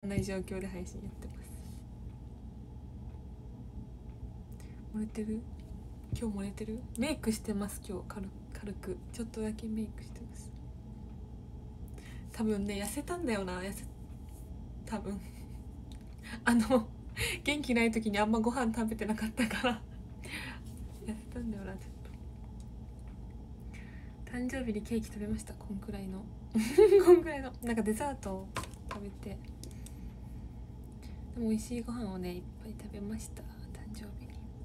ない状況で配信やってます。漏れてる？今日漏れてる？メイクしてます。今日軽くちょっとだけメイクしてます。多分ね、痩せたんだよな。多分元気ない時にあんまご飯食べてなかったから痩せたんだよな。ちょっと誕生日にケーキ食べました。こんくらいのこんくらいのなんかデザートを食べて、でも美味しいご飯をねいっぱい食べました。誕生日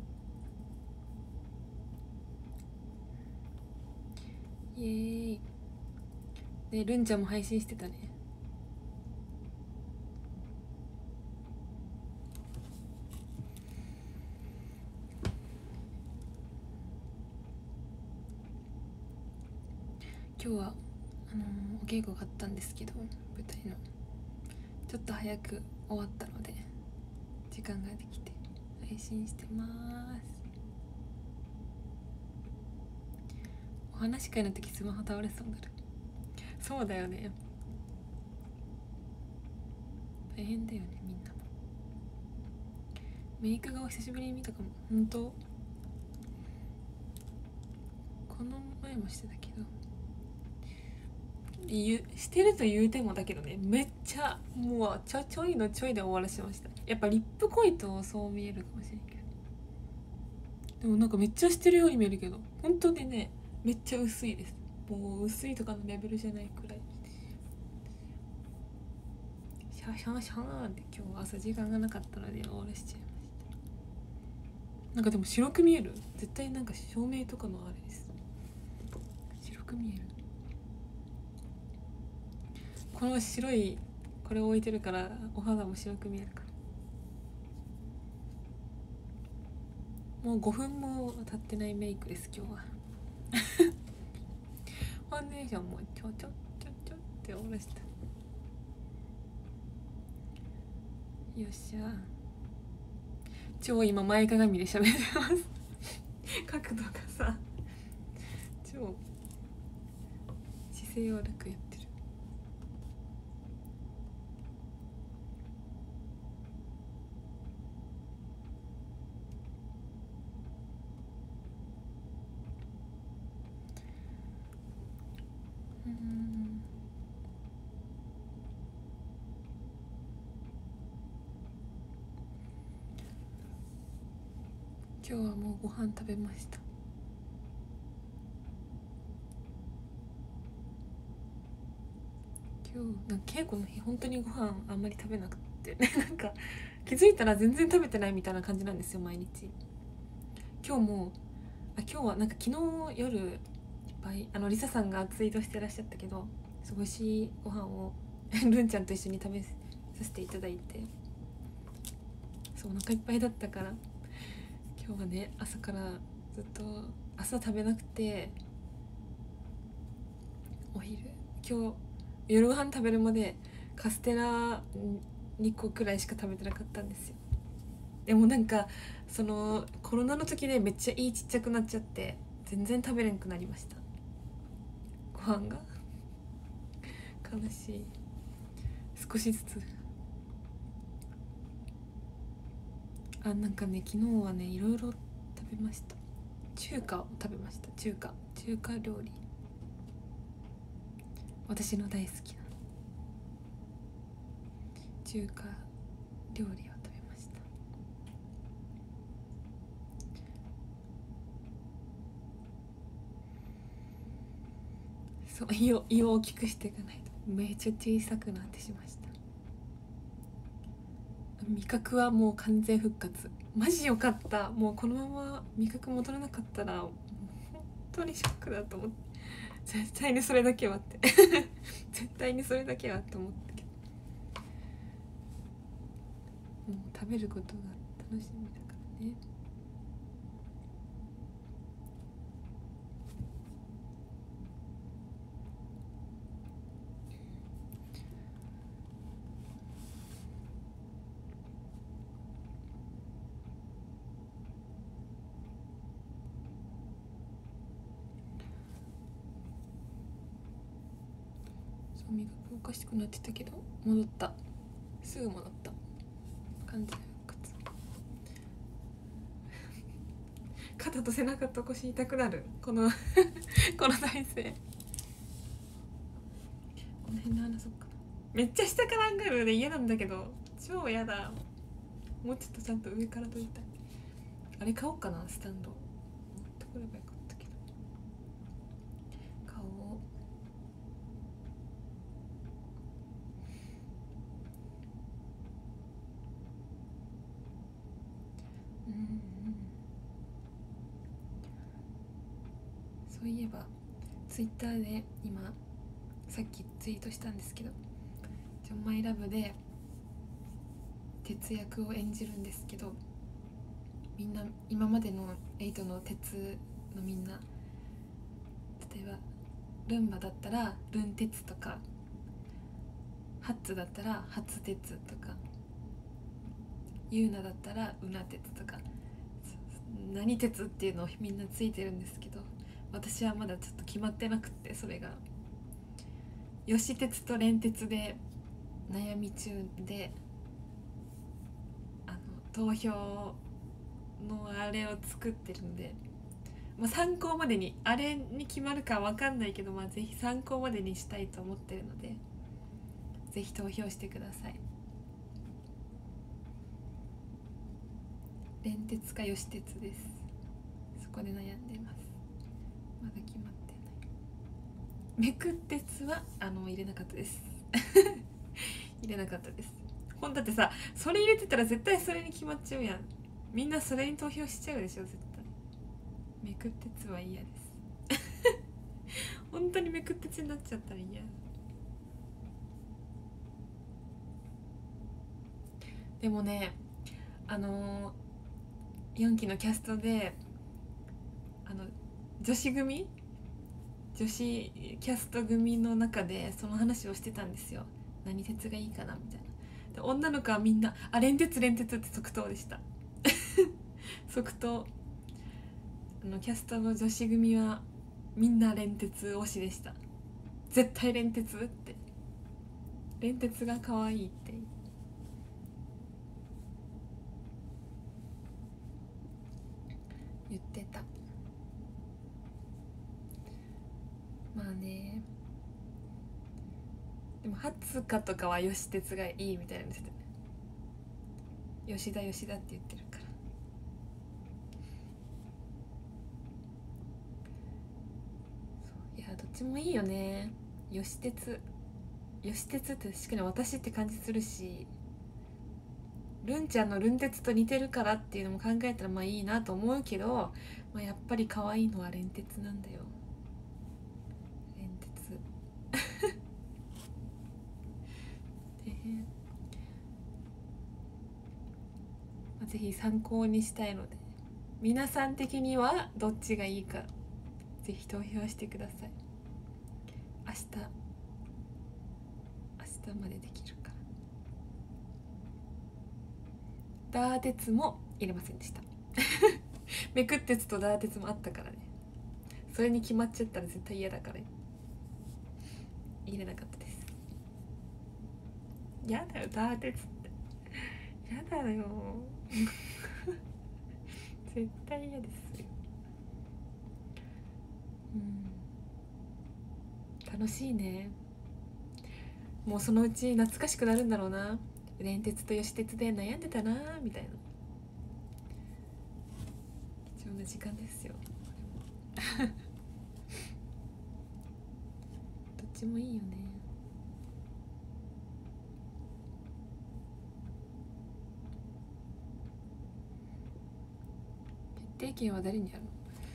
にイエーイね。ルンちゃんも配信してたね。今日はお稽古があったんですけど、舞台のちょっと早く終わったので時間ができて配信してます。お話し会の時スマホ倒れそうになる。そうだよね、大変だよね。みんなもメイク画を久しぶりに見たかも。本当この前もしてたけど、してると言うてもだけどね、めっちゃもうちょいのちょいで終わらせました。やっぱリップ濃いとそう見えるかもしれんけど、でもなんかめっちゃしてるように見えるけど本当にねめっちゃ薄いです。もう薄いとかのレベルじゃないくらいシャシャシャーンって今日は朝時間がなかったので終わらしちゃいました。なんかでも白く見える。絶対なんか照明とかのあれです。白く見える。この白いこれを置いてるからお肌も白く見えるから。もう5分も経ってないメイクです今日はファンデーションもちょって下ろした。よっしゃ。超今前かがみで喋ってます角度がさ超姿勢悪くやってる。今日はもうご飯食べました。今日なんか稽古の日本当にご飯あんまり食べなくてなんか気づいたら全然食べてないみたいな感じなんですよ毎日。今日はなんか昨日夜いっぱいリサさんがツイートしてらっしゃったけど、すごい美味しいご飯をルンちゃんと一緒に食べさせていただいて、そうお腹いっぱいだったから今日はね朝からずっと朝食べなくて、お昼今日夜ご飯食べるまでカステラ2個くらいしか食べてなかったんですよ。でもなんかそのコロナの時でめっちゃちっちゃくなっちゃって全然食べれんくなりました。ご飯が悲しい。少しずつなんかね昨日はねいろいろ食べました。中華を食べました。中華料理、私の大好きな中華料理を食べました。そう胃を大きくしていかないとめっちゃ小さくなってしました。味覚はもう完全復活。マジよかった。もうこのまま味覚戻らなかったら本当にショックだと思って、絶対にそれだけはって絶対にそれだけはって思ったけど、もう食べることが楽しみだからね。味覚おかしくなってたけど戻った。 すぐ戻った感じだよ。肩と背中と腰痛くなるこのこの体勢。この辺で話そうかな。めっちゃ下からアングルで嫌なんだけど、超嫌だ。もうちょっとちゃんと上から撮りたい。あれ買おうかな、スタンド持ってこればよかったけど。買おう。そういえばツイッターで今さっきツイートしたんですけど、ジョンマイラブで鉄役を演じるんですけど、みんな今までの8の鉄のみんな、例えばルンバだったらルン鉄とか、ハッツだったらハツ鉄とか、ユーナだったらウナ鉄とか、何鉄っていうのをみんなついてるんですけど、私はまだちょっと決まってなくて、それがヨシ鉄とレン鉄で悩み中で、投票のあれを作ってるので、参考までに、あれに決まるかわかんないけど、ぜひ参考までにしたいと思ってるので、ぜひ投票してください。レン鉄かヨシ鉄です。そこで悩んでます。まだ決まってない。メク鉄は入れなかったです入れなかったです。ほんだってさ、それ入れてたら絶対それに決まっちゃうやん。みんなそれに投票しちゃうでしょ絶対。めく鉄は嫌です本当にめく鉄になっちゃったら嫌。でもね、4期のキャストで女子キャスト組の中でその話をしてたんですよ。何鉄がいいかなみたいな。で女の子はみんな連鉄って即答でした即答。キャストの女子組はみんな連鉄推しでした。絶対連鉄って、連鉄が可愛いって言ってた。まあね、でもハツカとかは吉鉄がいいみたいなんですよね。吉田って言ってるから。いやどっちもいいよね。吉鉄って確かに私って感じするし、ルンちゃんのルン鉄と似てるからっていうのも考えたらいいなと思うけど、やっぱり可愛いのはレン鉄なんだよ。レン鉄ぜひ参考にしたいので、皆さん的にはどっちがいいかぜひ投票してください。明日までできるから。ダー鉄も入れませんでしためく鉄とダー鉄もあったからね。それに決まっちゃったら絶対嫌だから入れなかったです。やだよダー鉄って、やだよ絶対嫌ですよ。楽しいね。もうそのうち懐かしくなるんだろうな。連鉄と吉鉄で悩んでたなみたいな。貴重な時間ですよどっちもいいよね。決定権は誰にあるの？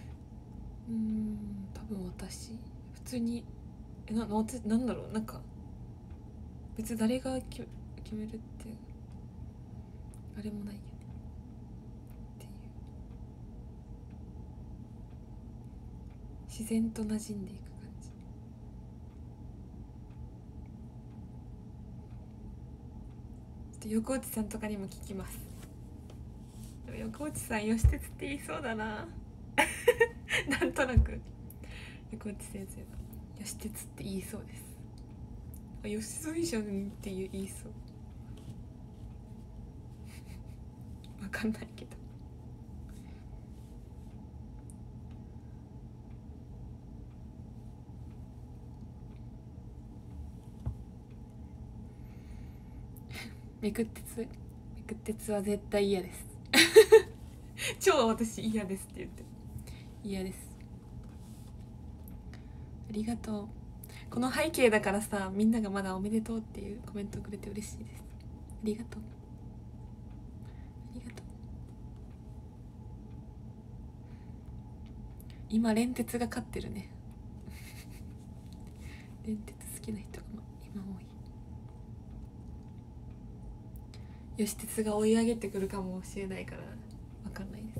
多分私。普通になんだろう、なんか別に誰が決めるってあれもないよねっていう、自然と馴染んでいく感じ。ちょっと横内さんとかにも聞きます。でも横内さん吉鉄って言いそうだななんとなく横内先生が吉鉄って言いそうです。吉添じゃんって言いそう。 かんないけど。めくってつは絶対嫌です。超私嫌ですって言って嫌です。ありがとう。この背景だからさ、みんながまだおめでとうっていうコメントをくれて嬉しいです。ありがとう、ありがとう。今連鉄が勝ってるね。連鉄好きな人が今多い。よし鉄が追い上げてくるかもしれないから分かんないです。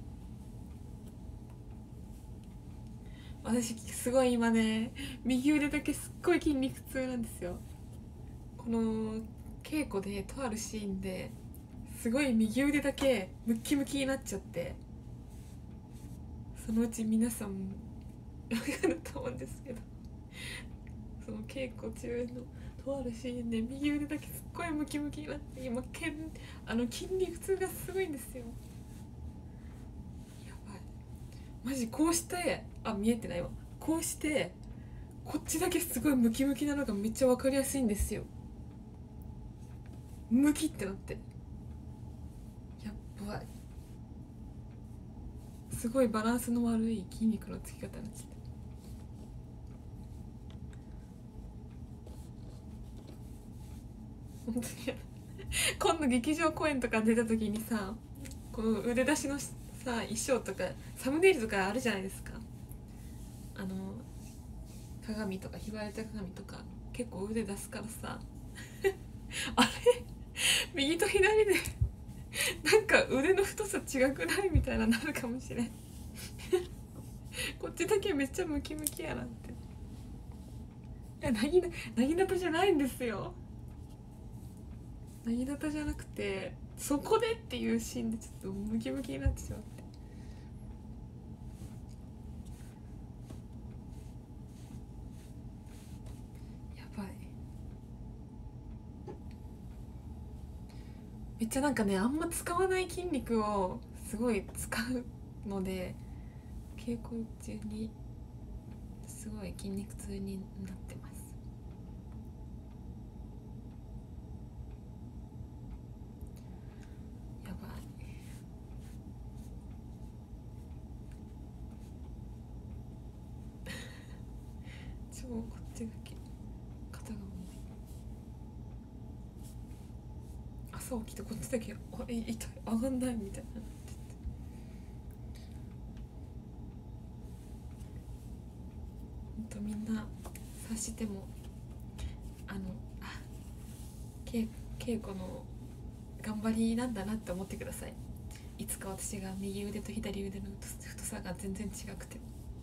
私すごい今ね、右腕だけすっごい筋肉痛なんですよ。この稽古でとあるシーンですごい右腕だけムッキムキになっちゃって、そのうち皆さんも分かると思うんですけど、その稽古中のとあるシーンで右腕だけすっごいムキムキになって、今筋肉痛がすごいんですよ。やばい、マジこうして見えてないわ、こうしてこっちだけすごいムキムキなのがめっちゃ分かりやすいんですよ。ムキってなって、やばい、すごいバランスの悪い筋肉のつき方になっちゃって。本当に今度劇場公演とか出た時にさ、この腕出しのさ衣装とかサムネイルとかあるじゃないですか。鏡とかひばれた鏡とか結構腕出すからさあれ右と左でなんか腕の太さ違くないみたいななるかもしれんこっちだけめっちゃムキムキやなって。いやなぎなたじゃないんですよ。なぎなたじゃなくて、そこでっていうシーンでちょっとムキムキになってしまって、やばい。めっちゃなんかね、あんま使わない筋肉をすごい使うので、稽古中にすごい筋肉痛になってます。やばい。超こっちだけ肩が重い。朝起きてこっちだけ痛い、上がんないみたいな。ほんとみんな察しても稽古の頑張りなんだなって思ってください。いつか私が右腕と左腕の太さが全然違くて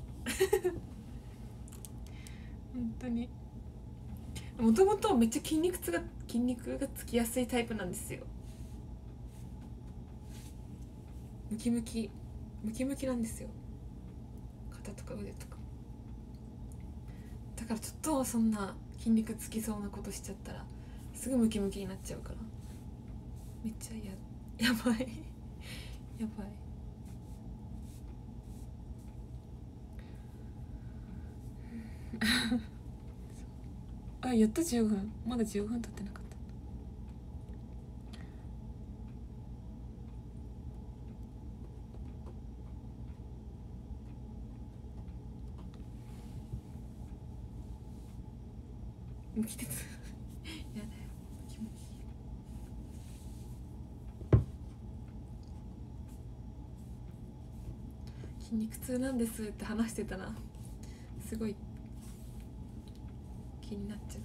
本当にもともとめっちゃ筋肉がつきやすいタイプなんですよ。ムキムキなんですよ、肩とか腕とか。だからちょっとそんな筋肉つきそうなことしちゃったらすぐムキムキになっちゃうから、めっちゃやばいやばい。やっと15分、まだ15分経ってなかった。無機鉄やだよ、気持ちいい。筋肉痛なんですって話してたらすごい気になっちゃう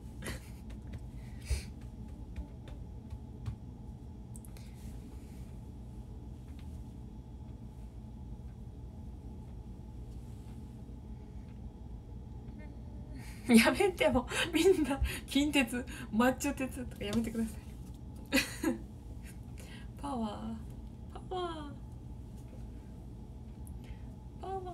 やめてもみんな近鉄マッチョ鉄とかやめてくださいパワーパワーパワー、ム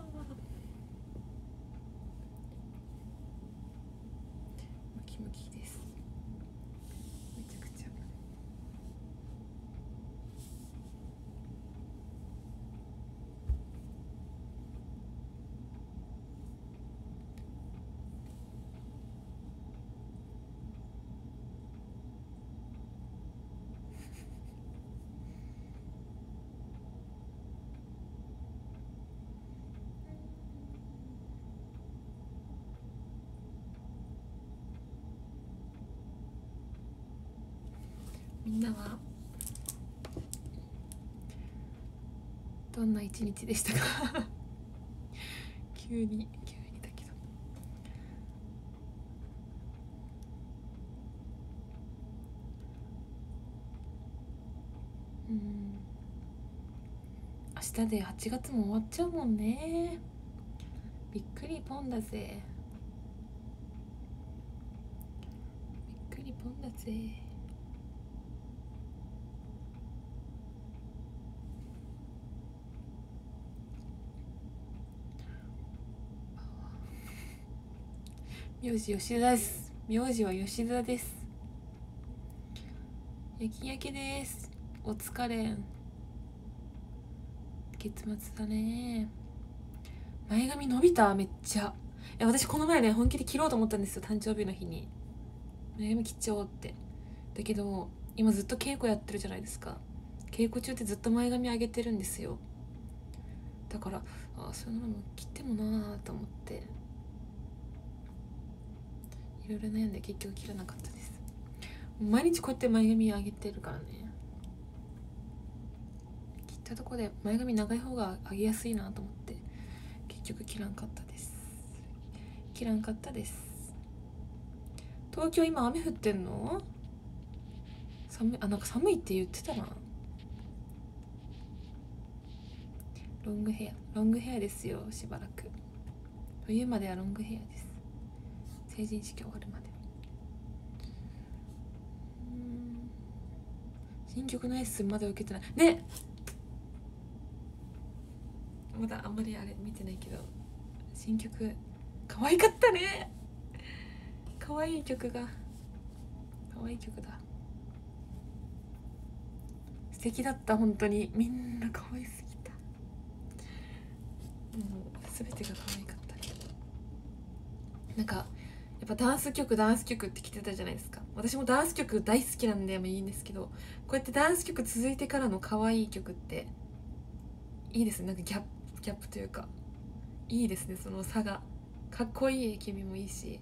キムキです。めちゃくちゃみんなはどんな一日でしたか？急にだけど。明日で8月も終わっちゃうもんね。びっくりポンだぜ。びっくりポンだぜ。名字吉田です。名字は吉田です。夜勤明けです。お疲れ。月末だね。前髪伸びためっちゃ。私この前ね本気で切ろうと思ったんですよ、誕生日の日に。前髪切っちゃおうって。だけど今ずっと稽古やってるじゃないですか。稽古中ってずっと前髪上げてるんですよ。だからそんなの切ってもなーと思っていろいろ悩んで結局切らなかったです。毎日こうやって前髪上げてるからね。切ったとこで前髪長い方が上げやすいなと思って結局切らんかったです。東京今雨降ってんの？なんか寒いって言ってたな。ロングヘアですよ、しばらく。冬まではロングヘアです。成人式終わるまで。新曲のレッスンまだ受けてないね。まだあんまりあれ見てないけど、新曲可愛かったね。可愛い曲だ。素敵だった。本当にみんな可愛すぎた。もう全てが可愛かった。なんかやっぱダンス曲って来てたじゃないですか。私もダンス曲大好きなんでいいんですけど、こうやってダンス曲続いてからの可愛い曲っていいですね。なんかギャップというかいいですね。その差がかっこいい AKB もいいし、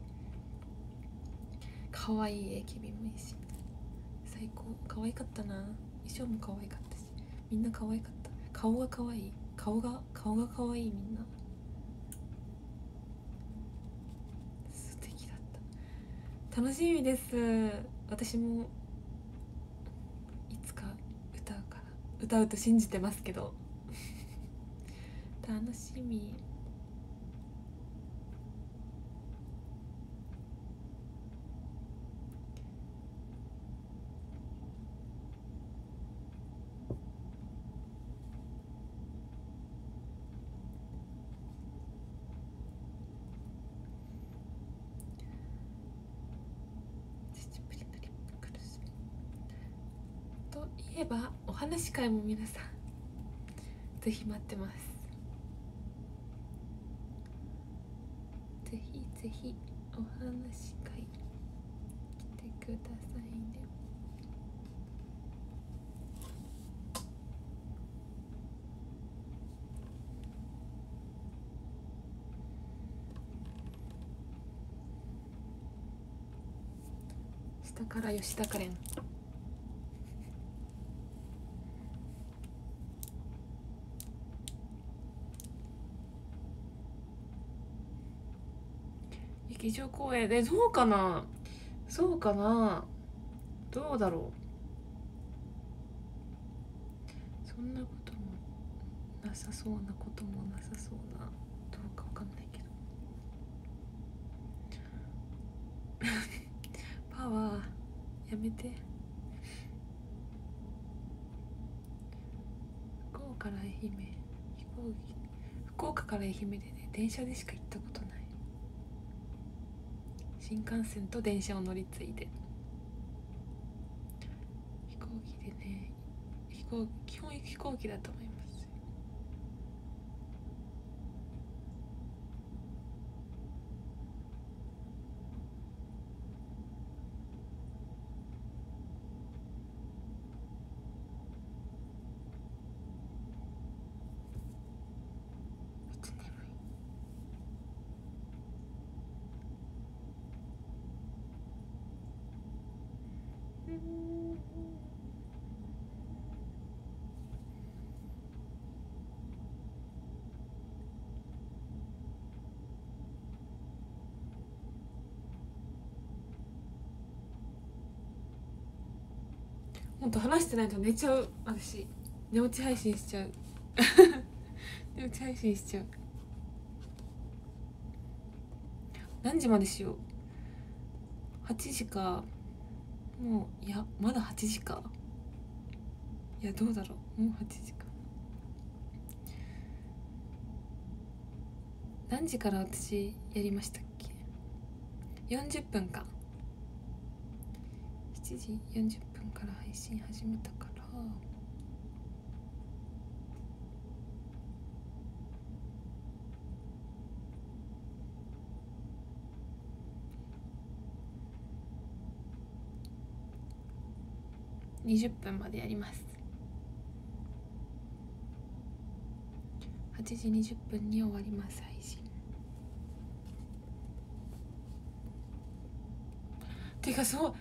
可愛い AKB もいいし、最高。可愛かったな。衣装も可愛かったし、みんな可愛かった。顔が可愛い。顔が可愛い。みんな素敵だった。楽しみです。私もいつか歌うと信じてますけど楽しみ。といえばお話し会も皆さんぜひ待ってます。ぜひぜひお話し会来てくださいね。下から吉田カレン。劇場公演でそうかなどうだろう。そんなこともなさそうなこともなさそうな、どうかわかんないけどパワーやめて。福岡から愛媛でね、電車でしか行ったことない。新幹線と電車を乗り継いで、飛行機でね、基本飛行機だと思います。 ほんと話してないと寝ちゃう。私寝落ち配信しちゃう寝落ち配信しちゃう。何時までしよう。8時か。もういやまだ8時か。いやどうだろう、もう8時か。何時から私やりましたっけ。40分か。7時40分から配信始めたから、20分までやります。8時20分に終わります配信。てかそう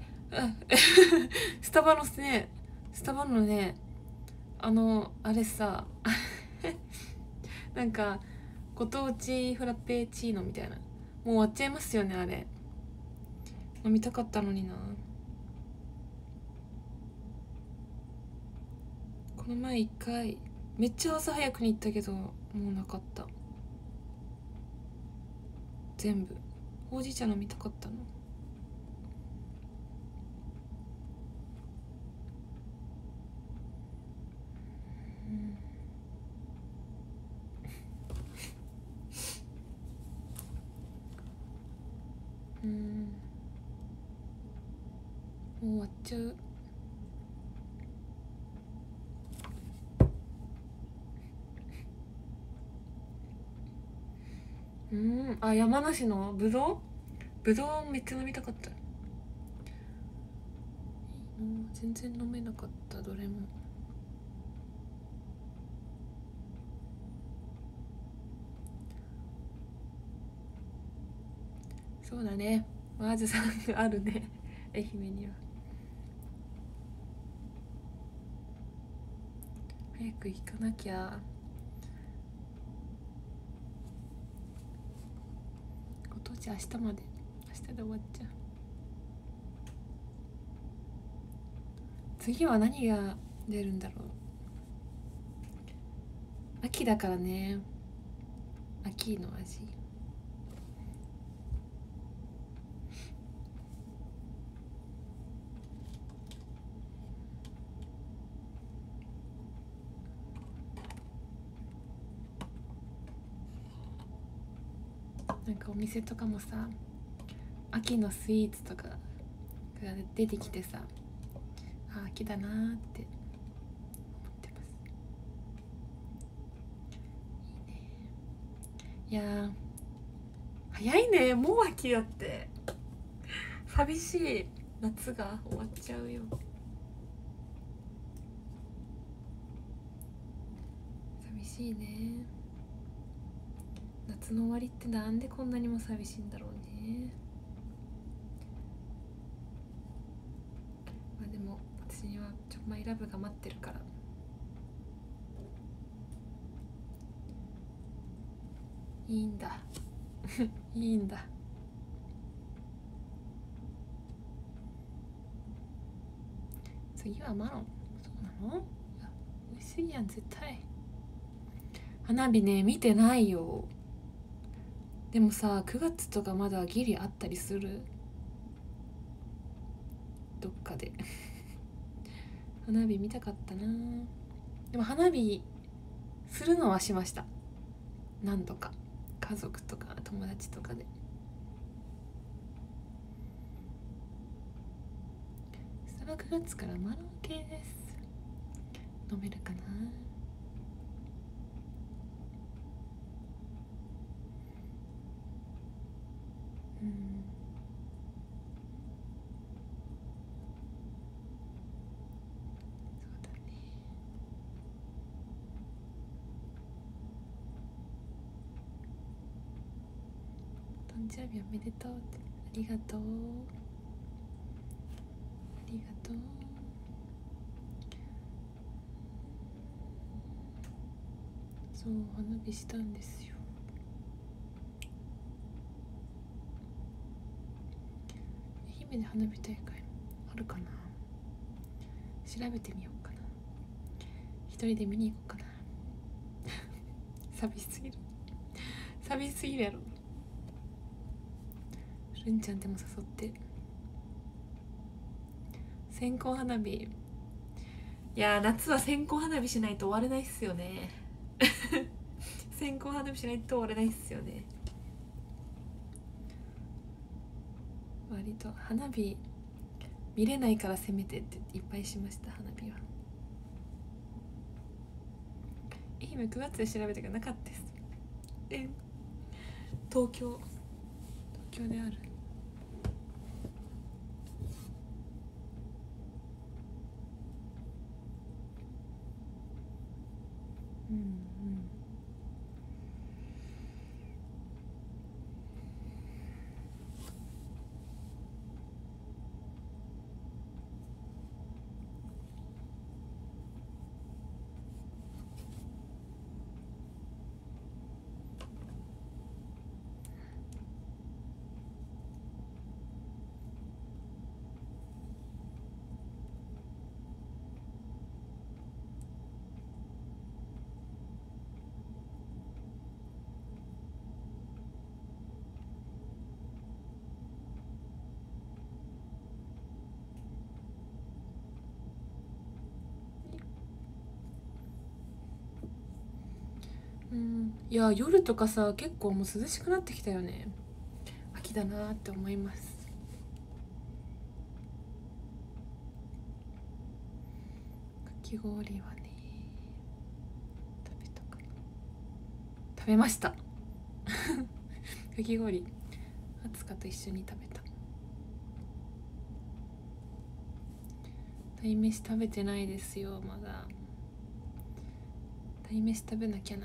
スタバのね、あれさなんかご当地フラペチーノみたいな、もう終わっちゃいますよねあれ。飲みたかったのにな。この前1回めっちゃ朝早くに行ったけどもうなかった。全部ほうじ茶飲みたかったの。もう終わっちゃう。あ、山梨のぶどうめっちゃ飲みたかった。全然飲めなかったどれも。そうだね、ワーズさんあるね愛媛には。早く行かなきゃ。ご当地明日で終わっちゃう。次は何が出るんだろう。秋だからね、秋の味。なんかお店とかもさ、秋のスイーツとかが出てきてさ、あ、秋だなーって思ってます。いいね。いやー早いね、もう秋だって。寂しい、夏が終わっちゃうよ。寂しいね。夏の終わりってなんでこんなにも寂しいんだろうね。まあでも私にはマイラブが待ってるからいいんだいいんだ。次はマロン。そうなの？美味しいやん絶対。花火ね見てないよ。でもさ9月とかまだギリあったりする？どっかで花火見たかったな。でも花火するのはしました、何度か。家族とか友達とかで。スタバ9月からマロン系です。飲めるかな。そうだね。誕生日おめでとうって、ありがとうありがとう。そう花火したんですよ。愛媛で花火大会あるかな。 調べてみようかな。一人で見に行こうかな。寂しすぎる、寂しすぎるやろ。るんちゃんでも誘って。線香花火、いや夏は線香花火しないと終われないっすよね。線香花火しないと終われないっすよね。割と花火見れないからせめてっていっぱいしました。花火は愛媛9月で調べたけどなかったです。東京である。うんうん。いや夜とかさ結構もう涼しくなってきたよね。秋だなって思います。かき氷はね食べたかな。食べました。かき氷あつかと一緒に食べた。鯛めし食べてないですよまだ。鯛めし食べなきゃな。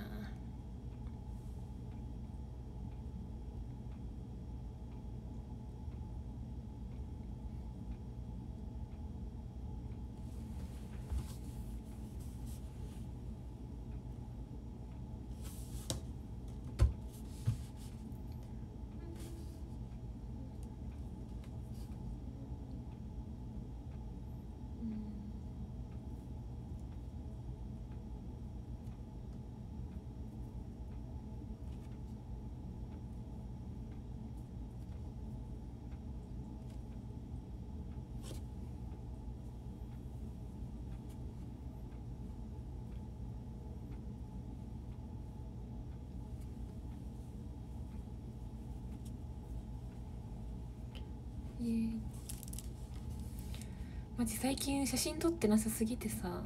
マジ最近写真撮ってなさすぎてさ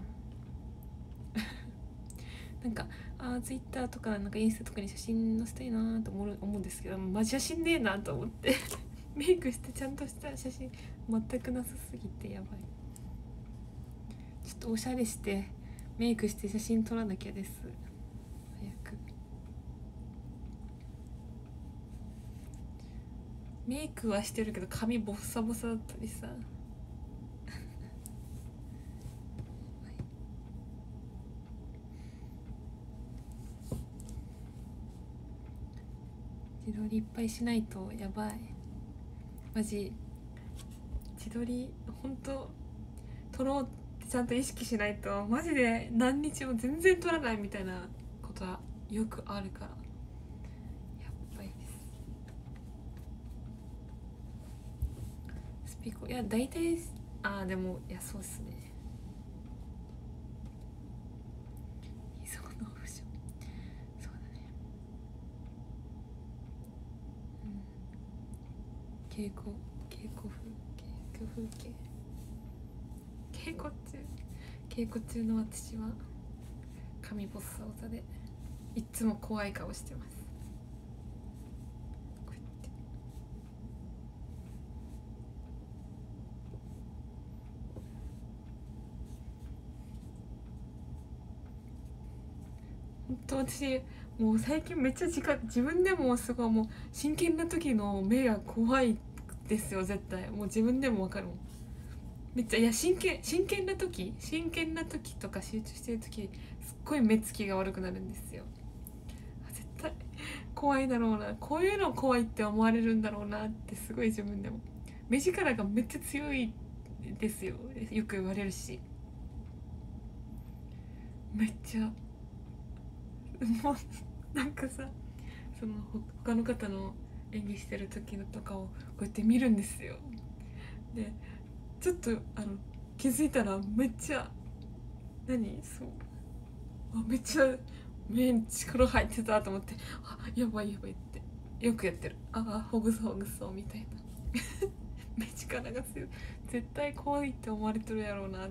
なんかツイッターとかなんかインスタとかに写真載せたいなと思うんですけど、マジ写真ねえなと思ってメイクしてちゃんとした写真全くなさすぎてやばい。ちょっとおしゃれしてメイクして写真撮らなきゃです。早くメイクはしてるけど髪ボッサボサだったりさ自撮りいっぱいしないとやばい。マジ自撮りほんと撮ろうってちゃんと意識しないとマジで何日も全然撮らないみたいなことはよくあるからやばいです。スピコいや大体でもいやそうっすね。理想のオプションそうだね。稽古風景稽古中の私は髪ボッサボサでいっつも怖い顔してます。こうやって本当私もう最近めっちゃ自分でもすごいもう真剣な時の目が怖いですよ絶対。もう自分でも分かるもんめっちゃ。いや真剣な時とか集中してる時すっごい目つきが悪くなるんですよ。絶対怖いだろうな、こういうの怖いって思われるんだろうなってすごい自分でも。目力がめっちゃ強いですよよく言われるし。 めっちゃもうなんかさ、その他の方の演技してる時のとかをこうやって見るんですよ。でちょっと気づいたらめっちゃそうめっちゃ目に力入ってたと思って、あやばいやばいってよくやってる、ほぐそうほぐそうみたいな目力が強い、絶対怖いって思われてるやろうなって。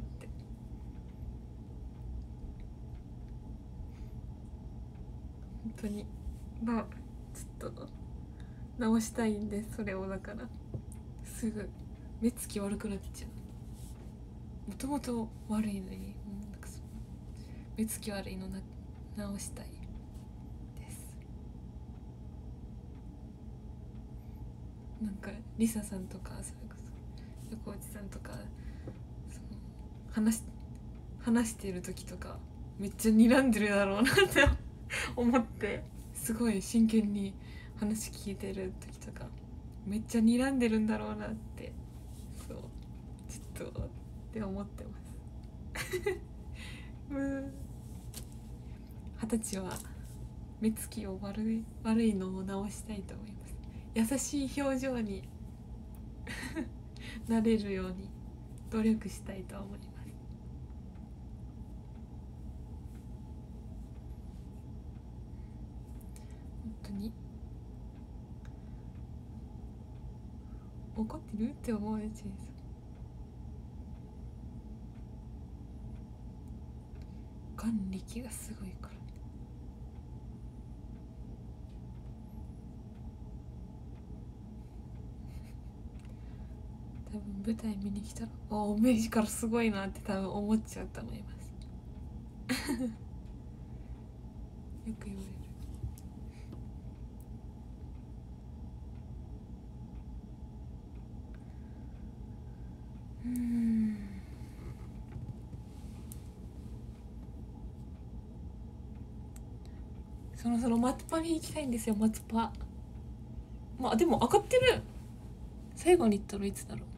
本当にちょっと直したいんで、それをだからすぐ目つき悪くなっちゃう。もともと悪いのに、なんか目つき悪いの直したいです。なんかリサさんとかそれこそ横内さんとかその話している時とかめっちゃ睨んでるだろうなって思って、すごい真剣に話聞いてる時とかめっちゃ睨んでるんだろうなって、そうちょっとって思ってます20歳は目つきを悪いのを直したいと思います。優しい表情になれるように努力したいと思います。本当に怒ってるって思われちゃいそう。眼力がすごいから。多分舞台見に来たら目力すごいなって多分思っちゃうと思いますよく言われる。そろそろ松パに行きたいんですよ。松パでも上がってる。最後に行ったのいつだろ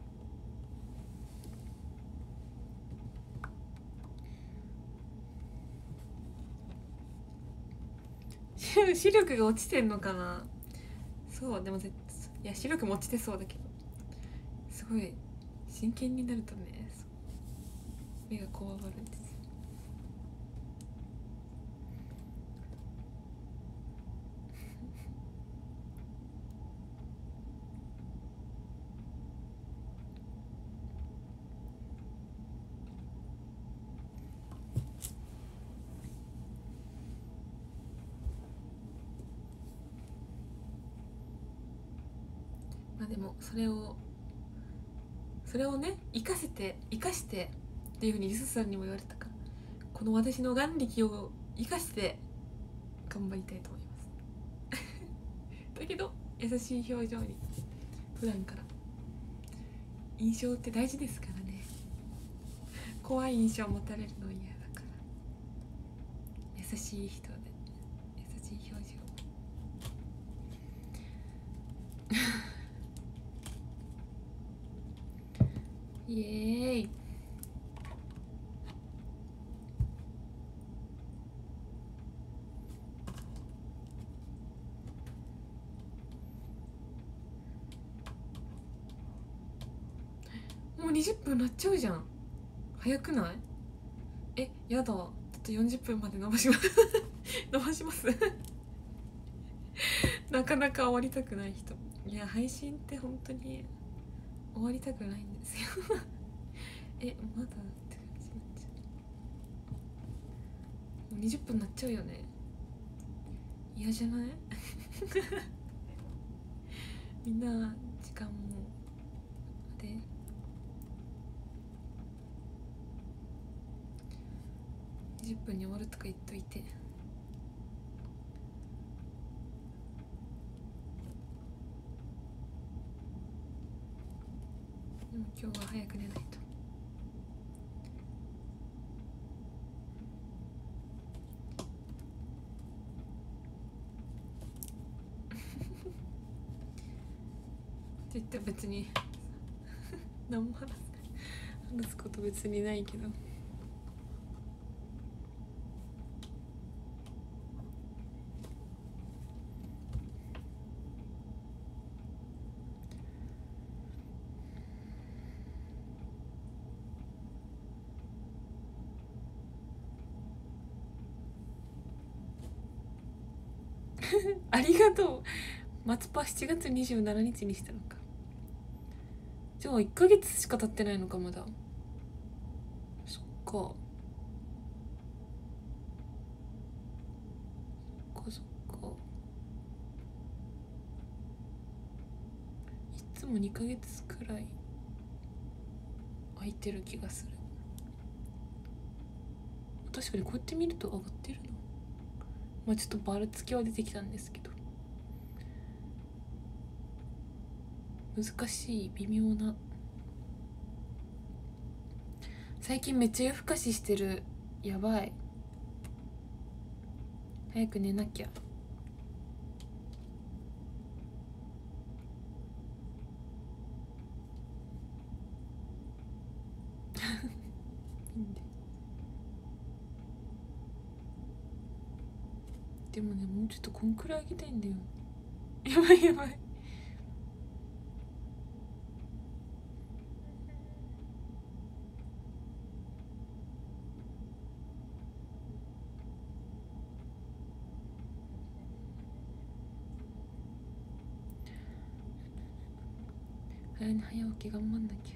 う視力が落ちてんのかな。そうでもいや視力も落ちてそうだけど、すごい真剣になるとね目がこわばるんですよ。でもそれをね生かしてっていうふうにリスさんにも言われたから、この私の眼力を生かして頑張りたいと思いますだけど優しい表情に、普段から印象って大事ですからね。怖い印象を持たれるの嫌だから、優しい人で優しい表情イエーイ。もう20分なっちゃうじゃん。早くない？やだ。ちょっと40分まで伸ばします伸ばしますなかなか終わりたくない人。いや配信って本当に終わりたくないんですよまだって感じになっちゃう。もう20分なっちゃうよね。嫌じゃないみんな時間もで20分に終わるとか言っといて。でも今日は早く寝ないとって言って別に何も話すこと別にないけど、 ありがとう。松パ7月27日にしたのか。じゃあ1ヶ月しか経ってないのかまだ。そっかそっか。いつも2ヶ月くらい空いてる気がする。確かにこうやって見ると上がってるな。まあちょっとバルつきは出てきたんですけど、難しい微妙な。最近めっちゃ夜更かししてる。やばい。早く寝なきゃ。でもね、もうちょっとこんくらいあげたいんだよ。やばいやばい。早起き頑張んなきゃ。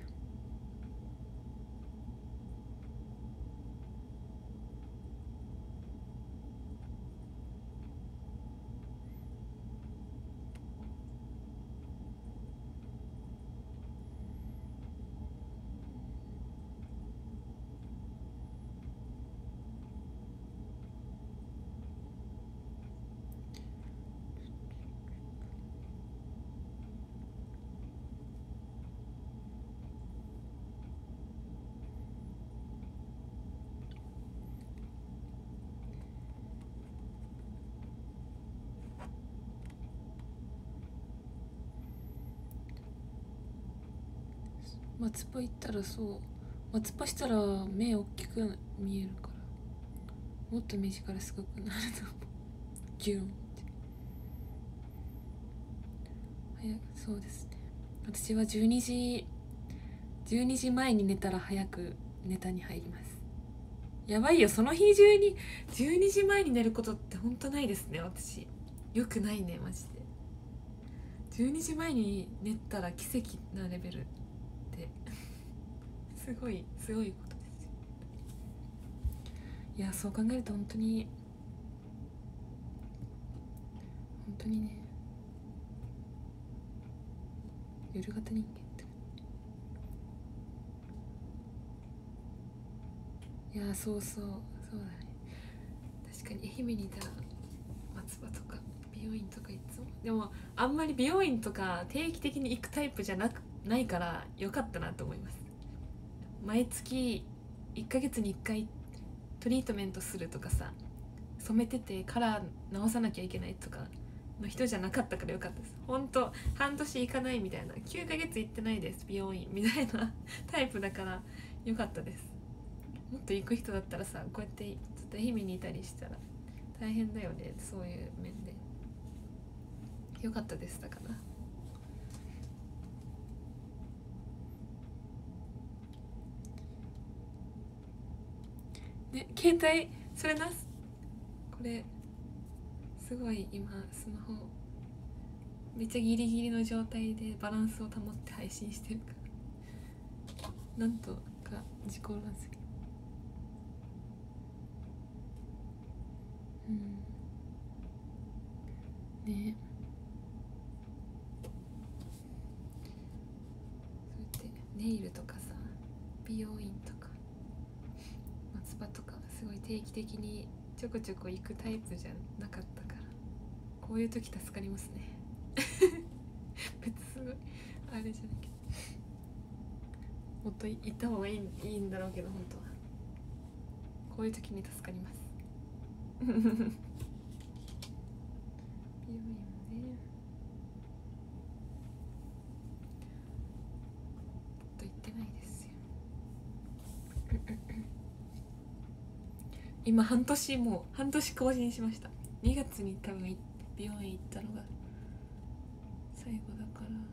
松葉行ったら、そう松葉したら目大きく見えるから、もっと目力すごくなると思う。ギュンって。そうですね。私は12時前に寝たら早くネタに入ります。やばいよ、その日中に12時前に寝ることってほんとないですね。私よくないねマジで。12時前に寝たら奇跡なレベルですごいことですよ。いや、そう考えると本当にね、夜型人間って。いや、そうだね。確かに愛媛にいたら松葉とか美容院とかいつも。でもあんまり美容院とか定期的に行くタイプじゃないからよかったなと思います。毎月1ヶ月に1回トリートメントするとかさ、染めててカラー直さなきゃいけないとかの人じゃなかったからよかったです。ほんと半年行かないみたいな、9ヶ月行ってないです美容院みたいなタイプだからよかったです。もっと行く人だったらさ、こうやってちょっと愛媛にいたりしたら大変だよね、そういう面で。よかったです。だからね、携帯それなす、これすごい今スマホめっちゃギリギリの状態でバランスを保って配信してるから、なんとか自己満足。ね、そうやってネイルとかさ、美容院とか松葉とかすごい定期的にちょこちょこ行くタイプじゃなかったから、こういう時助かりますね。別にすごいあれじゃないけど、もっと行った方がいいんだろうけど、本当はこういう時に助かります。美容院もね、と言ってないですよ。今もう半年更新しました。2月に多分美容院行ったのが最後だから、も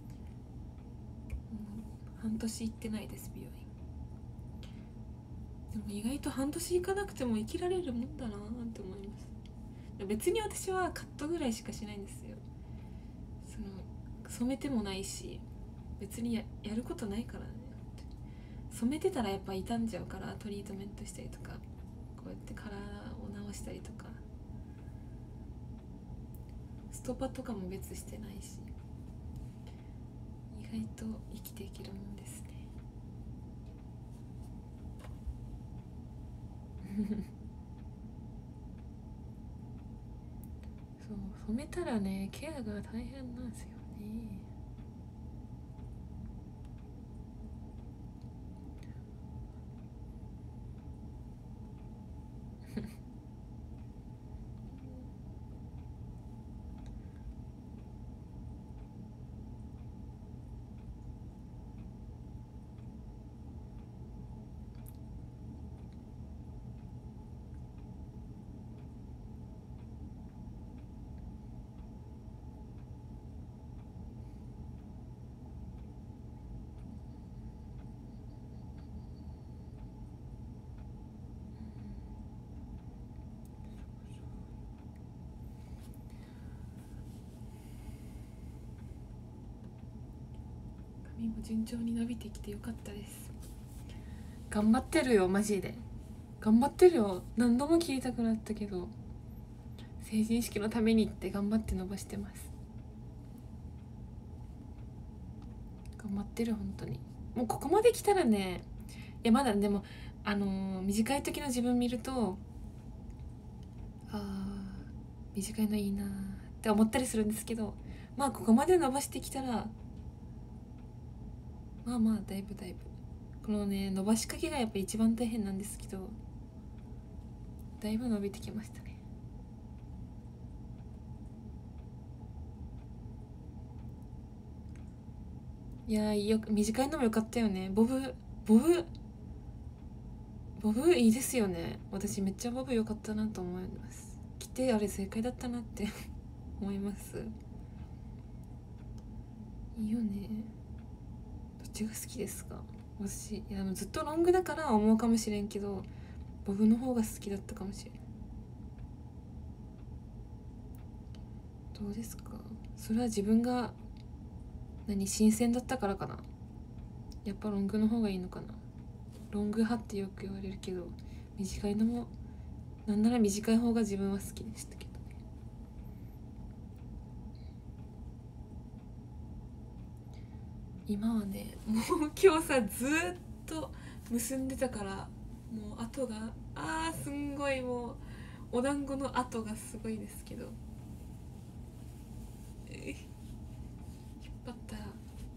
う半年行ってないです美容院。 でも意外と半年いかなくても生きられるもんだなって思います。別に私はカットぐらいしかしないんですよ。その染めてもないし、別にやることないからね。染めてたらやっぱ傷んじゃうから、トリートメントしたりとか、こうやってカラーを直したりとか、ストパとかも別してないし、意外と生きていけるもんですね。そう、染めたらね、ケアが大変なんですよね。髪も順調に伸びてきてよかったです。頑張ってるよ、マジで頑張ってるよ。何度も切りたくなったけど、成人式のためにって頑張って伸ばしてます。頑張ってる、本当に。もうここまで来たらね、いやまだでも短い時の自分見ると、短いのいいなって思ったりするんですけど、まあここまで伸ばしてきたら、まあまあだいぶこのね、伸ばしかけがやっぱ一番大変なんですけど、だいぶ伸びてきましたね。いやよく短いのもよかったよね。ボブいいですよね。私めっちゃボブ良かったなと思います。着てあれ正解だったなって思います。いいよね。どっちが好きですか？私いやずっとロングだから思うかもしれんけど、ボブの方が好きだったかもしれん。どうですか？それは自分が新鮮だったからかな。やっぱロングの方がいいのかな。ロング派ってよく言われるけど、短いのもなんなら短い方が自分は好きでしたけどね。今はね、もう今日さずっと結んでたから、もう跡がすんごい、もうお団子の跡がすごいですけど、引っ張ったら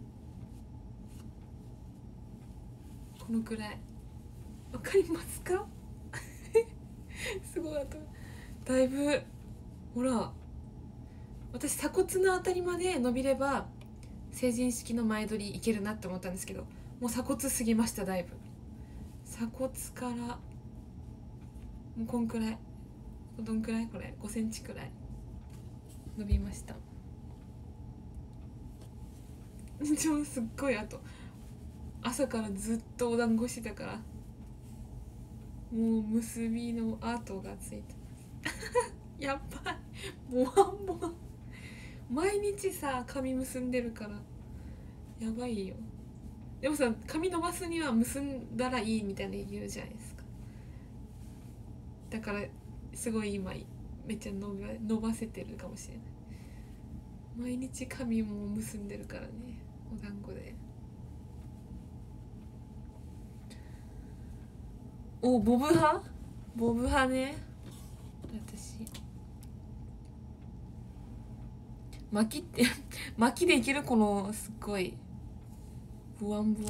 このくらい。わかりますか？すごい跡だいぶ。ほら、私鎖骨のあたりまで伸びれば成人式の前撮りいけるなって思ったんですけど、もう鎖骨すぎました。だいぶ鎖骨からもうこんくらい、どんくらいこれ5センチくらい伸びました。すっごい跡。朝からずっとお団子してたから、もう結びの跡がついてますやばい、もわもわ。毎日さ髪結んでるからやばいよ。でもさ、髪伸ばすには結んだらいいみたいな言うじゃないですか。だからすごい今めっちゃ伸ばせてるかもしれない。毎日髪も結んでるからね、お団子で。ボブ派ね。私巻きって巻きでいける、このすっごいブワン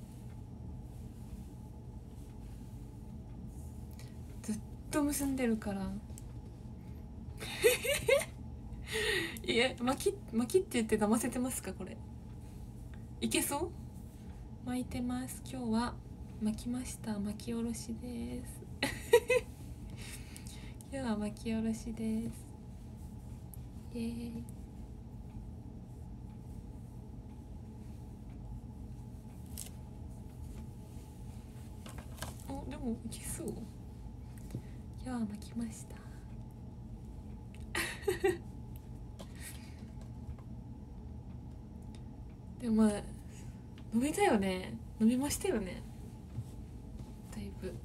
ずっと結んでるからいや巻きって言って騙せてますか？これいけそう？巻いてます。今日は巻きました。巻きおろしです今日は巻きおろしです。イエーイ。お、 でもいけそう。いやー巻きましたでもまあ飲めたよね、飲みましたよね、だいぶ。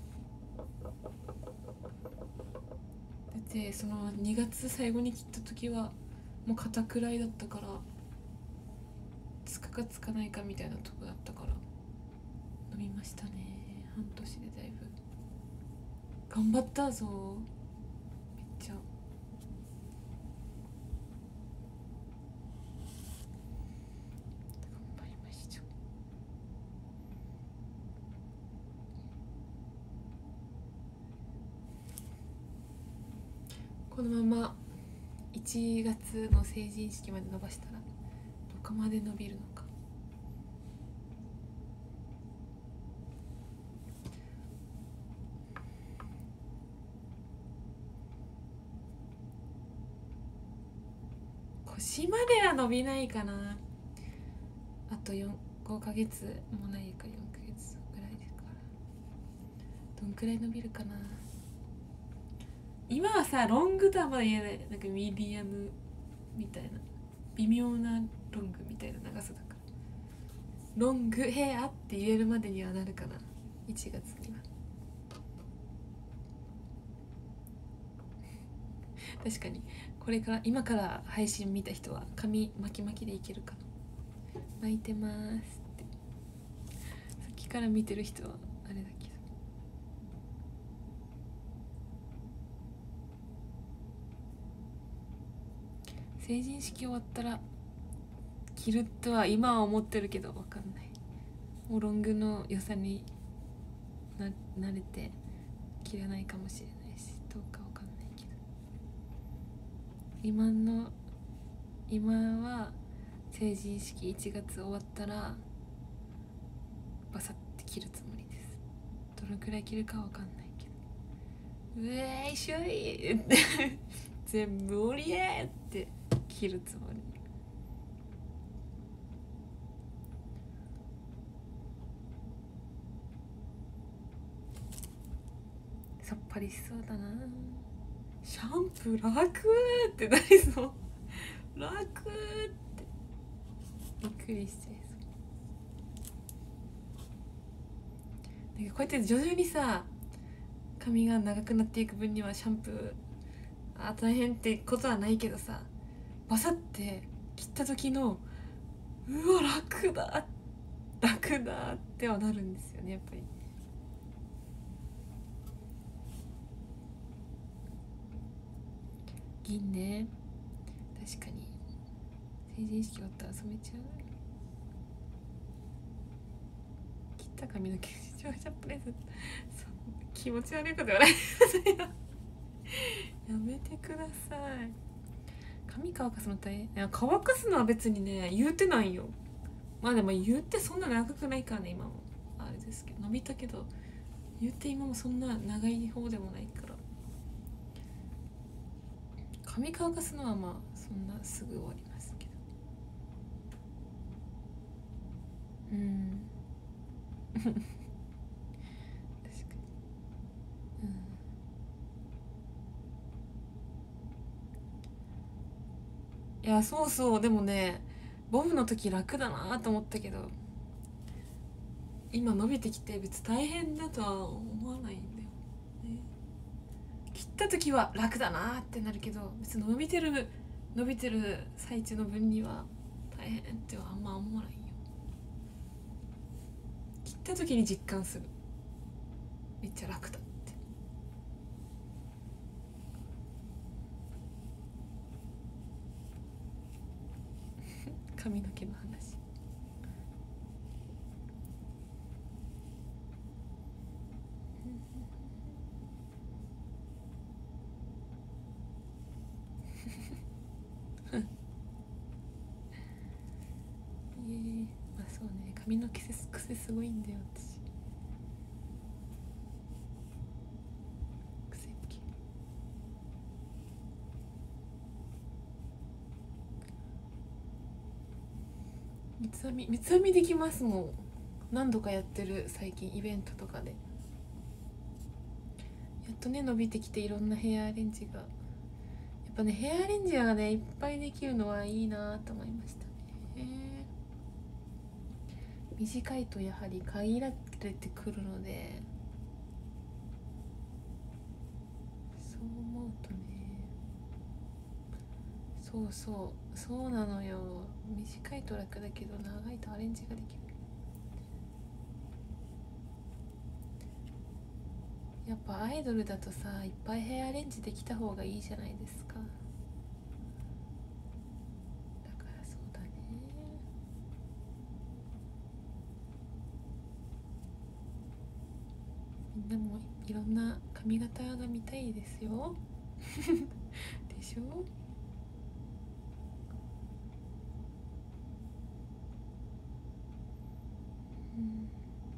だってその2月最後に切った時はもう肩くらいだったから、つくかつかないかみたいなとこだったから飲みましたね。半年でだいぶ頑張ったぞ、めっちゃ。頑張りました。このまま1月の成人式まで伸ばしたらどこまで伸びるのか。腰までは伸びないかな。あと5ヶ月もないか、4ヶ月ぐらいですから。どんくらい伸びるかな。今はさ、ロングとはまだ言えない。なんかミディアムみたいな、微妙なロングみたいな長さだから、ロングヘアって言えるまでにはなるかな、1月には。確かにこれから今から配信見た人は髪巻き巻きでいけるかな。巻いてますって、さっきから見てる人はあれだけど。成人式終わったら着るとは今は思ってるけど分かんない。もうロングの良さに慣れて着れないかもしれないし、どうか分かんないけど、今は成人式1月終わったらバサッて着るつもりです。どのくらい着るか分かんないけど、うえーいしょいって全部折りえって着るつもり。さっぱりしそうだな。シャンプー楽ってなりそう楽ってびっくりしちゃいそう。なんかこうやって徐々にさ、髪が長くなっていく分にはシャンプー大変ってことはないけどさ、バサって切った時のうわ楽だってはなるんですよね、やっぱり。銀ね、確かに成人式終わったら染めちゃう。切った髪の毛視聴者プレゼント、気持ち悪いこと言わないでやめてください。髪乾かすの大変。いや乾かすのは別にね言うてないよ。まあでも言うてそんな長くないからね、今もあれですけど、伸びたけど言うて今もそんな長い方でもないから。髪乾かすのはまあそんなすぐ終わりますけど、確かに。いやそうそう、でもねボブの時楽だなと思ったけど、今伸びてきて別に大変だとは思わないんだよね。切った時は楽だなってなるけど、別に伸びてる最中の分には大変ってはあんま思わないよ。切った時に実感する、めっちゃ楽だって。髪の毛の話まあそうね、髪の癖すごいんだよ私。癖っ気。三つ編みできますもん。何度かやってる最近イベントとかで。 やっとね伸びてきて、いろんなヘアアレンジが、やっぱねヘアアレンジがねいっぱいできるのはいいなと思いましたね。短いとやはり限られてくるので、そう思うとね、そうなのよ。短いと楽だけど長いとアレンジができる。やっぱアイドルだとさ、いっぱいヘアアレンジできた方がいいじゃないですか。だからそうだね、みんなもいろんな髪型が見たいですよでしょ。うん、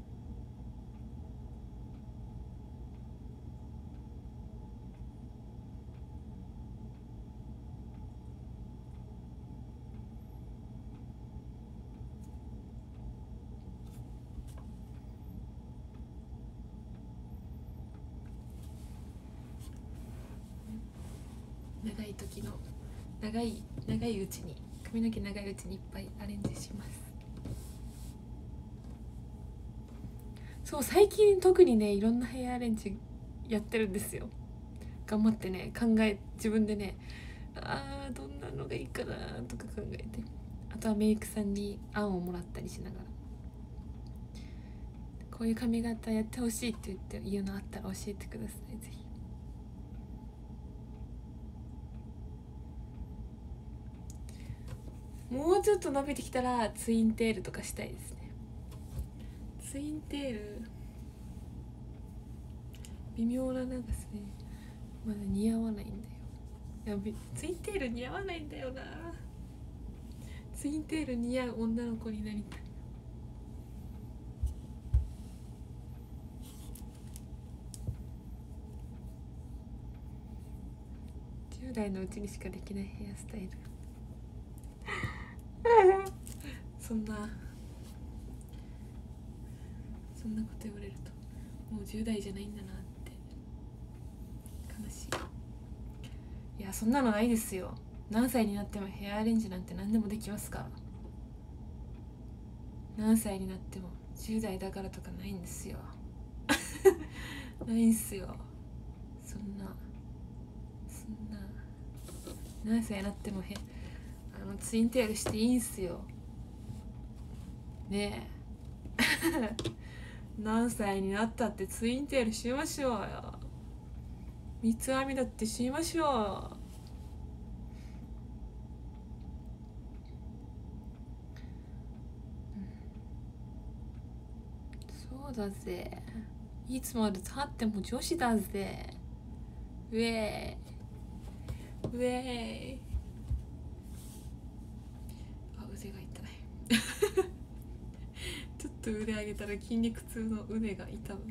長い時の長いうちに、髪の毛長いうちにいっぱいアレンジします。そう、最近特にねいろんなヘアアレンジやってるんですよ。頑張ってね自分でね、どんなのがいいかなとか考えて、あとはメイクさんに案をもらったりしながら、こういう髪型やってほしいって言うのあったら教えてください、ぜひ。もうちょっと伸びてきたらツインテールとかしたいですね。ツインテール微妙な長さでまだ似合わないんだよ。ツインテール似合わないんだよな。ツインテール似合う女の子になりたい。10代のうちにしかできないヘアスタイルそんなこと言われると、もう10代じゃないんだなって悲しい。いや、そんなのないですよ。何歳になってもヘアアレンジなんて何でもできますから。何歳になっても10代だからとかないんですよないんすよ。そんな何歳になってもツインテールしていいんすよねえ何歳になったってツインテールしましょうよ。三つ編みだってしましょうよ。そうだぜ、いつまでたっても女子だぜ。ウェイウェイ。腕が痛いちょっと腕上げたら筋肉痛の腕が痛む。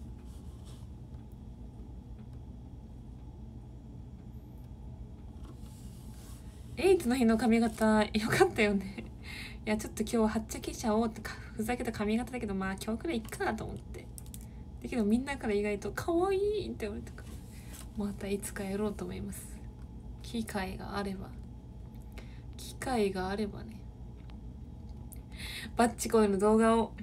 エイツの日の髪型良かったよねいや、ちょっと今日はっちゃけちゃおうってふざけた髪型だけど、まあ今日くらいいっかなと思って。だけどみんなから意外と可愛いって言われたから、またいつかやろうと思います。機会があればね。バッチコイの動画を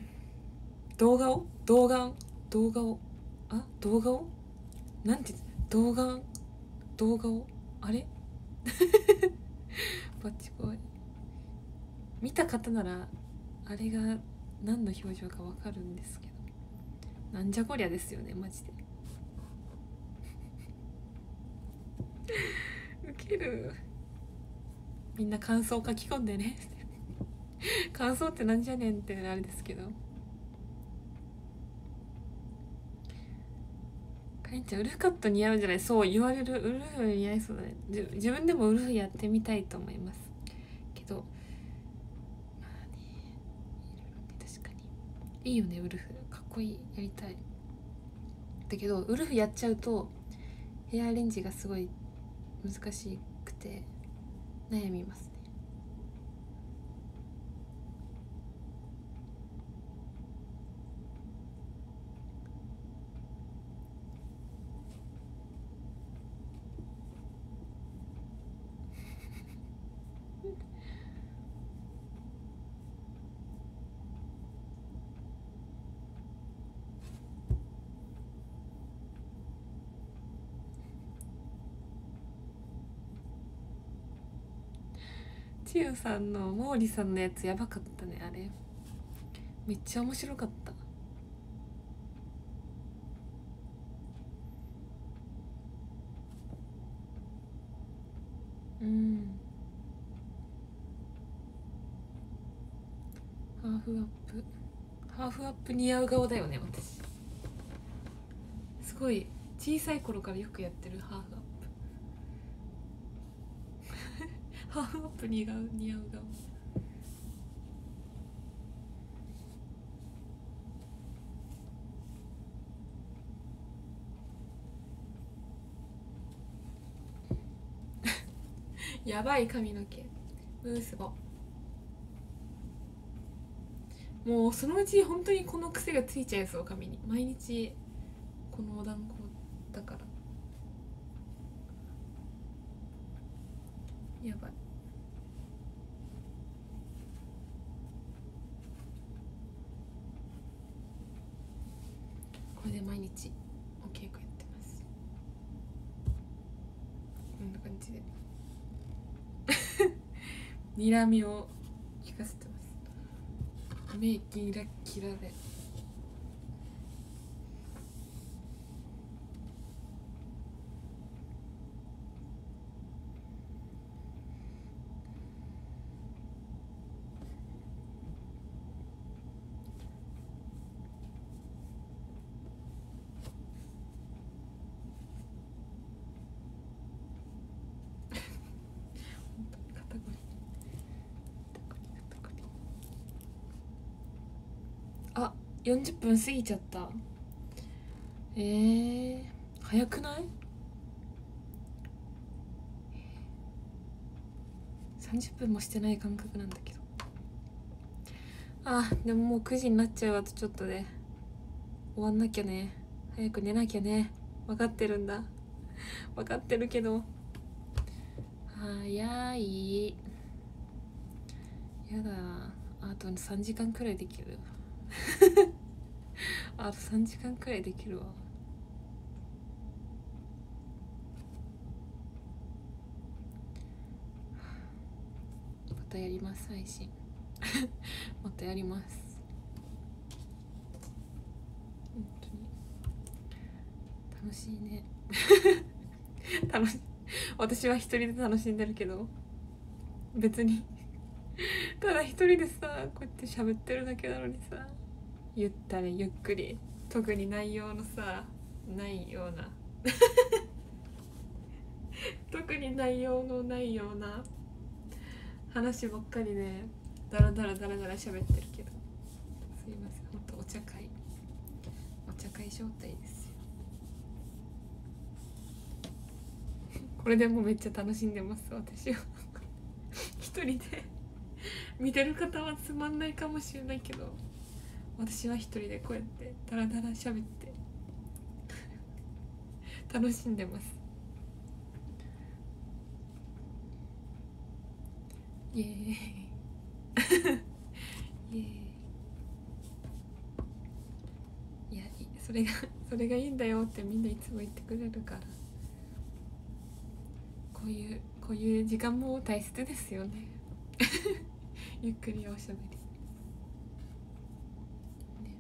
なんて動画をあれバッチコイ見た方ならあれが何の表情かわかるんですけど、なんじゃこりゃですよね、マジでウケる。みんな感想書き込んでね感想ってなんじゃねんってあれですけど、かりんちゃんウルフカット似合うんじゃない？そう言われる。ウルフ似合いそうだね。自分でもウルフやってみたいと思いますけど、まあね、確かにいいよね、ウルフかっこいい、やりたい。だけどウルフやっちゃうとヘアアレンジがすごい難しくて悩みますね。 ちゆさんの毛利さんのやつやばかったね。あれめっちゃ面白かった。うん。ハーフアップ、ハーフアップ似合う顔だよね私。すごい小さい頃からよくやってるハーフアップハーフアップ似合う顔。やばい髪の毛ムースボ。もうそのうち本当にこの癖がついちゃいそう。髪に毎日このお団子だからやばい。これで毎日お稽古やってます。こんな感じで睨みを聞かせてます。目キラッキラで肩こり。あ、40分過ぎちゃった。早くない？30分もしてない感覚なんだけど。あ、でももう9時になっちゃう。あとちょっとで終わんなきゃね。早く寝なきゃね。分かってるんだ。分かってるけど早い。やだ。あと3時間くらいできるあと3時間くらいできるわ。またやります配信またやります。本当に楽しいね楽しい。私は一人で楽しんでるけど別にただ一人でさこうやって喋ってるだけなのにさ、ゆったりゆっくり、特に内容のさないような特に内容のないような話ばっかりでダラダラダラダラ喋ってるけど、すいません。ほんとお茶会状態ですよこれでもめっちゃ楽しんでます私は一人で見てる方はつまんないかもしれないけど、私は一人でこうやってダラダラ喋って楽しんでます。イエーイイエーイ。いや、それがいいんだよってみんないつも言ってくれるから、こういう時間も大切ですよねゆっくりおしゃべり、ね、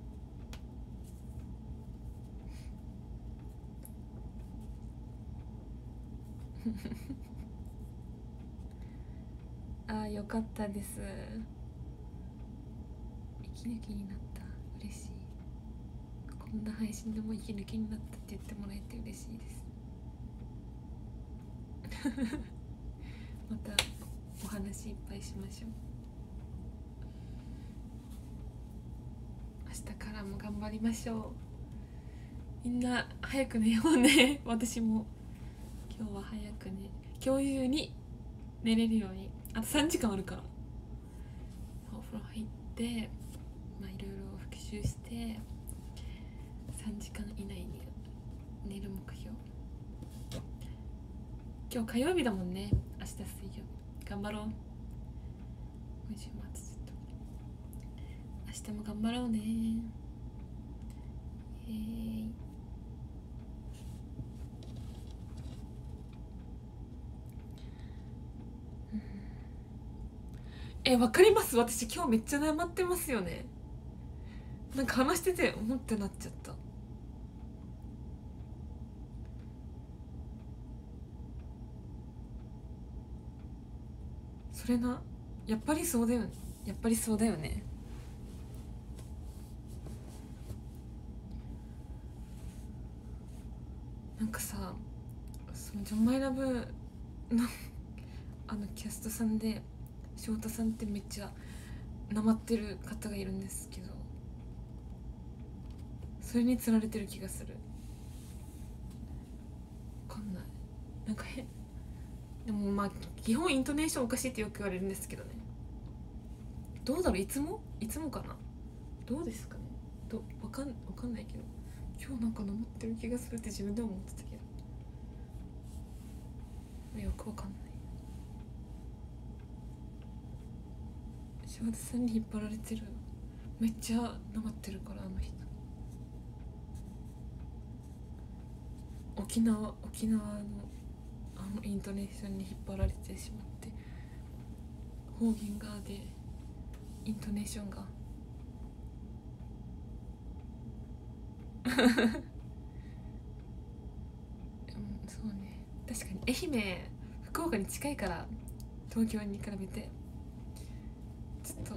あ、よかったです。息抜きになった。嬉しい。こんな配信でも息抜きになったって言ってもらえて嬉しいですまたお話いっぱいしましょう。明日からも頑張りましょう。みんな早く寝ようね私も今日は早くね、今日中に寝れるように。あと3時間あるから、お風呂入って、まあいろいろ復習して3時間以内に寝る目標。今日火曜日だもんね。明日水曜日頑張ろう。今週末ずっと明日も頑張ろうね。 わかります。私今日めっちゃ悩まってますよね。なんか話してて思ってなっちゃった。それな、やっぱりそうだよね。やっぱりそうだよね。なんかさ、そのジョンマイラブのキャストさんで翔太さんってめっちゃなまってる方がいるんですけど、それにつられてる気がする。わかんない。なんか変。でもまあ基本イントネーションおかしいってよく言われるんですけどね。どうだろう、いつもかな。どうですかね。わかんないけど、今日なんかなまってる気がするって自分でも思ってたけど、よくわかんない。柴田さんに引っ張られてる。めっちゃなまってるから、あの人。沖縄のイントネーションに引っ張られてしまって、方言がでイントネーションがそうね、確かに愛媛福岡に近いから、東京に比べてちょっと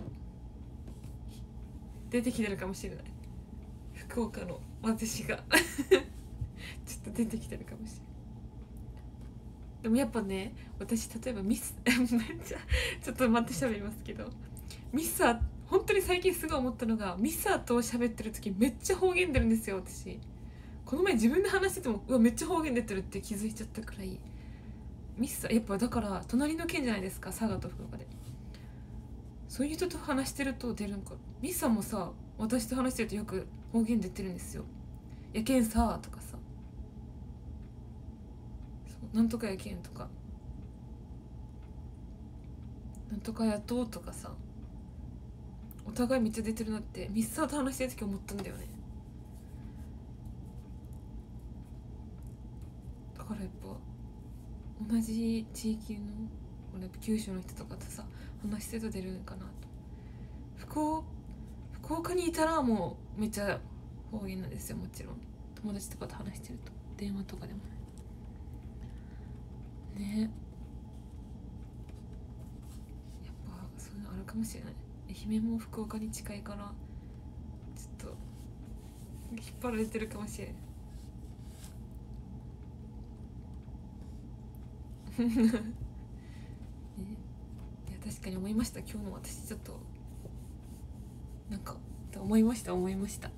出てきてるかもしれない。福岡の私がちょっと出てきてるかもしれない。でもやっぱね、私例えばめっちゃちょっと待って喋りますけど、本当に最近すごい思ったのが、ミサと喋ってる時めっちゃ方言出るんですよ。私この前自分で話してても、うわめっちゃ方言出てるって気づいちゃったくらい。やっぱだから隣の県じゃないですか、佐賀と福岡で。そういう人と話してると出るんか。ミサもさ、私と話してるとよく方言出てるんですよ。やけんさとかさ、なんとかやけんとか、なんとかやとうとかさ、お互いめっちゃ出てるなってミスサーと話してる時思ったんだよね。だからやっぱ同じ地域の俺九州の人とかとさ話してると出るんかなと。福岡にいたらもうめっちゃ方言なんですよ。もちろん友達とかと話してると、電話とかでもね。やっぱそういうのあるかもしれない。愛媛も福岡に近いからちょっと引っ張られてるかもしれないね。いや確かに思いました。今日の私ちょっとなんか思いました。こう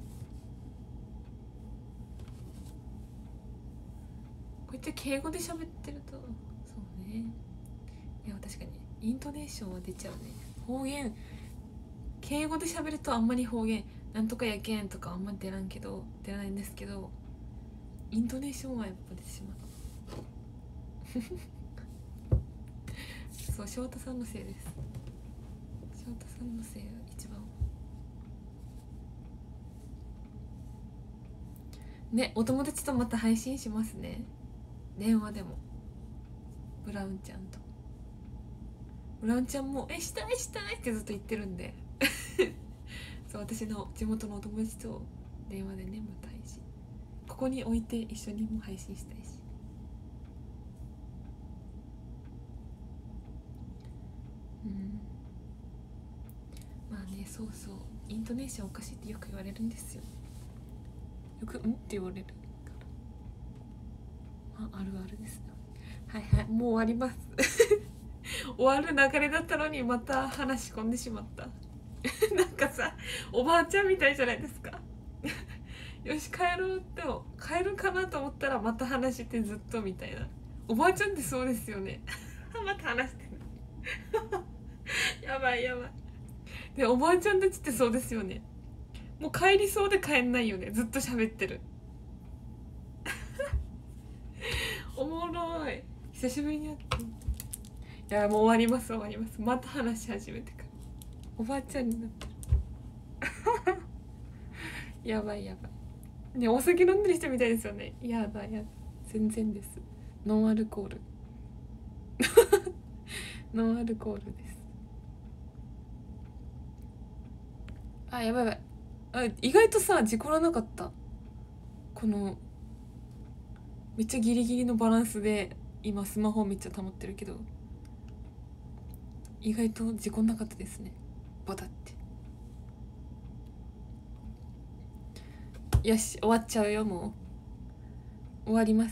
やって敬語で喋ってると、そうね。いや確かにイントネーションは出ちゃうね。方言、敬語で喋るとあんまり方言なんとかやけんとかあんま出らないんですけど、イントネーションはやっぱ出てしまう。そう翔太さんのせいです。翔太さんのせいが一番ね。お友達とまた配信しますね、電話でも。ブラウンちゃんと。ブラウンちゃんもしたいってずっと言ってるんでそう、私の地元のお友達と電話でね、また配信ここに置いて一緒にも配信したいし。まあね、そうイントネーションおかしいってよく言われるんですよ。よくって言われるから、あるあるですよ。はいはい、もう終わります終わる流れだったのにまた話し込んでしまったなんかさ、おばあちゃんみたいじゃないですかよし帰るかなと思ったらまた話してずっとみたいな。おばあちゃんってそうですよねまた話してるやばい。でおばあちゃんたちってそうですよね。もう帰りそうで帰んないよね、ずっと喋ってるおもろい。久しぶりに会って。いやもう終わります。また話し始めてからおばあちゃんになってるやばいね。お酒飲んでる人みたいですよね。やだ全然です。ノンアルコールノンアルコールです。 あ、やばいやばい。あ、意外とさ事故らなかった。このめっちゃギリギリのバランスで今スマホめっちゃ保ってるけど、意外と事故んなかったですね。バタって。よし、終わっちゃうよ。もう終わります。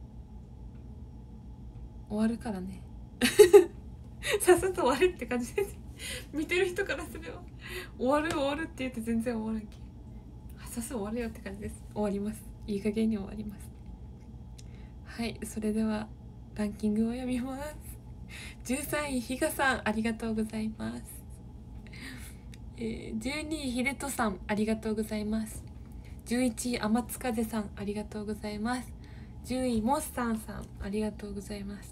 終わるからね。さっさと終わるって感じです。見てる人からすれば終わる終わるって言って全然終わらんけ。さっさと終わるよって感じです。終わります。いい加減に終わります。はい、それではランキングを読みます。13位ひがさん、ありがとうございます。12位ひでとさん、ありがとうございます。11位天津風さん、ありがとうございます。10位モッサンさん、ありがとうございます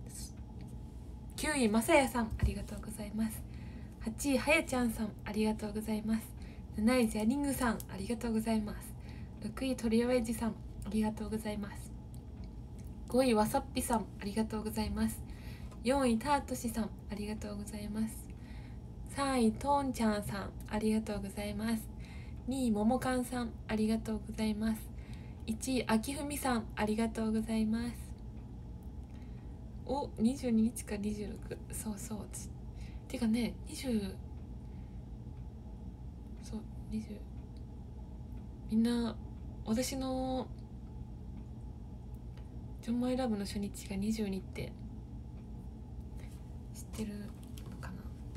。9位まさやさん、ありがとうございます。8位はやちゃんさん、ありがとうございます。7位ジャニングさん、ありがとうございます。6位トリオエジさん、ありがとうございます。5位わさっぴさん、ありがとうございます。4位タートシさん、ありがとうございます。3位トーンちゃんさん、ありがとうございます。2位ももかんさん、ありがとうございます。1位あきふみさん、ありがとうございます。お、22日か26、そうそうてかね、20、そう20、みんな私のジョンマイラブの初日が22って知ってるのかな。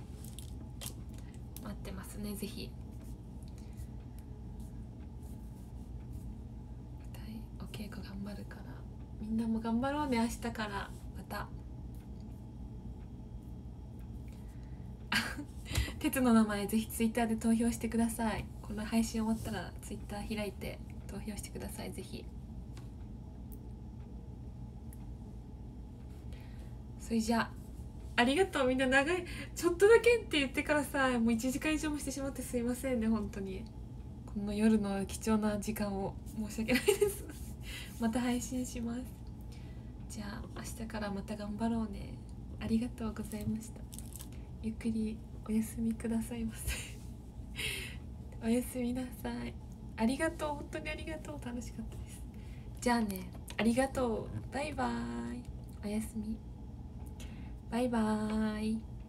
待ってますね。ぜひお稽古頑張るから、みんなも頑張ろうね。明日からまた鉄の名前ぜひツイッターで投票してください。この配信終わったらツイッター開いて投票してください。ぜひ。それじゃありがとう。みんな長い、ちょっとだけって言ってからさ、もう1時間以上もしてしまってすいませんね。本当にこの夜の貴重な時間を申し訳ないですまた配信します。じゃあ明日からまた頑張ろうね。ありがとうございました。ゆっくりおやすみくださいませおやすみなさい。ありがとう、本当にありがとう。楽しかったです。じゃあね、ありがとう。バイバーイ。おやすみ。バイバーイ。